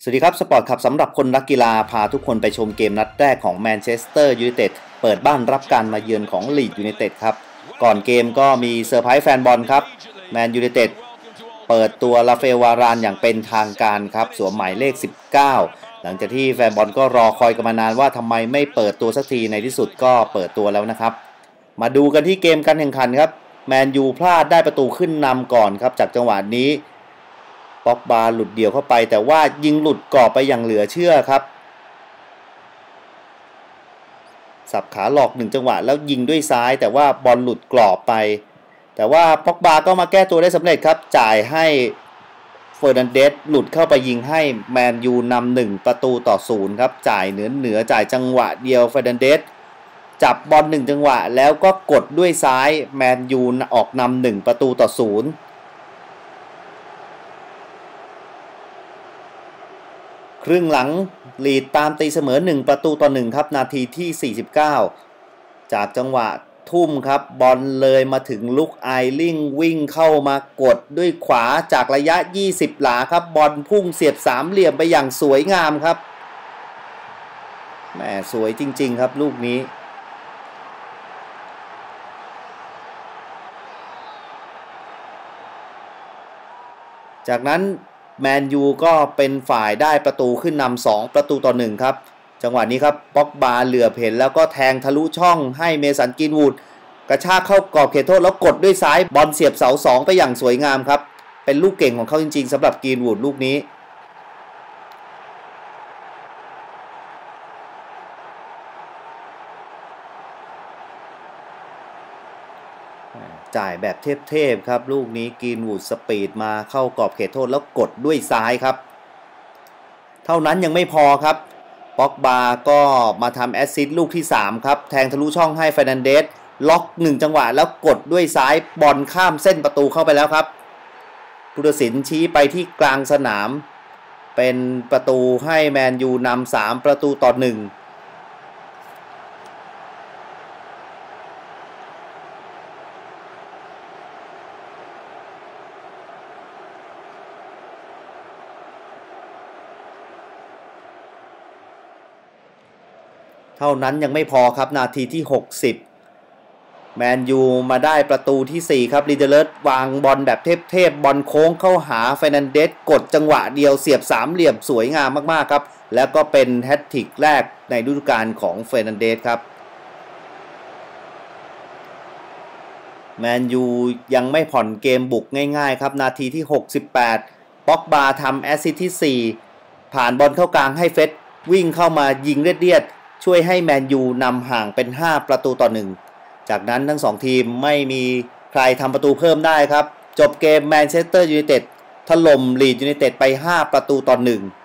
สวัสดีครับสปอร์ตครับสำหรับคนรักกีฬาพาทุกคนไปชมเกมนัดแรกของแมนเชสเตอร์ยูไนเต็ดเปิดบ้านรับการมาเยือนของลีดยูไนเต็ดครับก่อนเกมก็มีเซอร์ไพรส์แฟนบอลครับแมนยูไนเต็ดเปิดตัวราฟาเอลวารานอย่างเป็นทางการครับสวมหมายเลข19หลังจากที่แฟนบอลก็รอคอยกันมานานว่าทำไมไม่เปิดตัวสักทีในที่สุดก็เปิดตัวแล้วนะครับมาดูกันที่เกมการแข่งขันครับแมนยูพลาดได้ประตูขึ้นนำก่อนครับจากจังหวะนี้ป็อกบาหลุดเดี่ยวเข้าไปแต่ว่ายิงหลุดกรอบไปอย่างเหลือเชื่อครับสับขาหลอก1จังหวะแล้วยิงด้วยซ้ายแต่ว่าบอลหลุดกรอบไปแต่ว่าป็อกบาก็มาแก้ตัวได้สำเร็จครับจ่ายให้เฟอร์นันเดสหลุดเข้าไปยิงให้แมนยูนำ1-0ครับจ่ายเหนือจ่ายจังหวะเดียวเฟอร์นันเดสจับบอล1จังหวะแล้วก็กดด้วยซ้ายแมนยูออกนำ1-0ครึ่งหลังลีดตามตีเสมอ1-1ครับนาทีที่49จากจังหวะทุ่มครับบอลเลยมาถึงลุคไอลิงวิ่งเข้ามากดด้วยขวาจากระยะ20หลาครับบอลพุ่งเสียบสามเหลี่ยมไปอย่างสวยงามครับแหมสวยจริงๆครับลูกนี้จากนั้นแมนยูก็เป็นฝ่ายได้ประตูขึ้นนำ2-1ครับจังหวะนี้ครับป็อกบาเหลือบเห็นแล้วก็แทงทะลุช่องให้เมสันกรีนวูดกระชากเข้ากรอบเขตโทษแล้วกดด้วยซ้ายบอลเสียบเสา2ไปอย่างสวยงามครับเป็นลูกเก่งของเขาจริงๆสำหรับกรีนวูดลูกนี้จ่ายแบบเทพๆครับลูกนี้กรีนวูดสปีดมาเข้ากรอบเขตโทษแล้วกดด้วยซ้ายครับเท่านั้นยังไม่พอครับป็อกบาก็มาทำแอสซิสต์ลูกที่3ครับแทงทะลุช่องให้เฟอร์นันเดสล็อก1จังหวะแล้วกดด้วยซ้ายบอลข้ามเส้นประตูเข้าไปแล้วครับผู้ตัดสินชี้ไปที่กลางสนามเป็นประตูให้แมนยูนำ3-1เท่านั้นยังไม่พอครับนาทีที่60แมนยูมาได้ประตูที่4ครับลีเดเลสวางบอลแบบเทพบอลโค้งเข้าหาเฟอร์นันเดสกดจังหวะเดียวเสียบสามเหลี่ยมสวยงามมากๆครับแล้วก็เป็นแฮตทริกแรกในฤดูกาลของเฟอร์นันเดสครับแมนยูยังไม่ผ่อนเกมบุกง่ายๆครับนาทีที่68ป็อกบาทำแอสซิสต์ที่4ผ่านบอลเข้ากลางให้เฟสวิ่งเข้ามายิงเลียดช่วยให้แมนยูนำห่างเป็น5-1จากนั้นทั้ง2ทีมไม่มีใครทำประตูเพิ่มได้ครับจบเกมแมนเชสเตอร์ยูไนเต็ดถล่มลีดยูไนเต็ดไป5-1